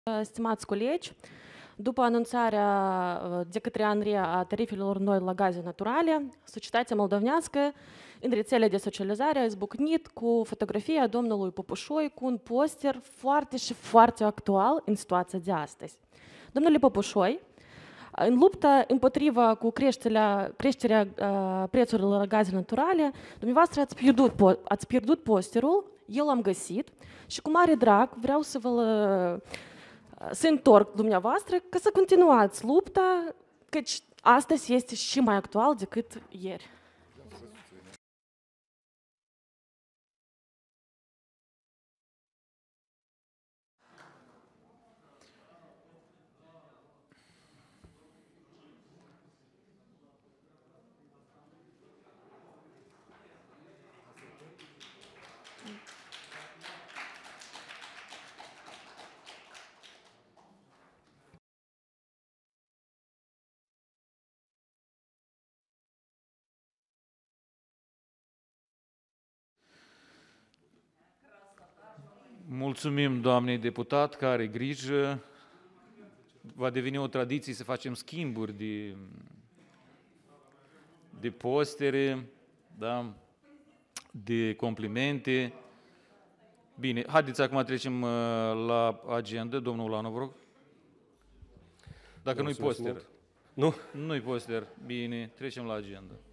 Stimați colegi, după anunțarea de către ANRE a tarifelor noi la gaze naturale, societatea moldovenească în rețele de socializare a izbucnit cu fotografia domnului Popușoi cu un poster foarte și foarte actual în situația de astăzi. Domnule Popușoi, în lupta împotriva cu creșterea prețurilor la gaze naturale, dumneavoastră ați pierdut posterul, eu l-am găsit și cu mare drag vreau să întorc dumneavoastră ca să continuați lupta, căci astăzi este și mai actual decât ieri. Mulțumim doamnei deputat care are grijă. Va deveni o tradiție să facem schimburi de postere, da? De complimente. Bine, haideți acum trecem la agenda. Domnul Ulanu, vă rog. Dacă nu-i poster. Nu? Nu-i poster. Bine, trecem la agenda.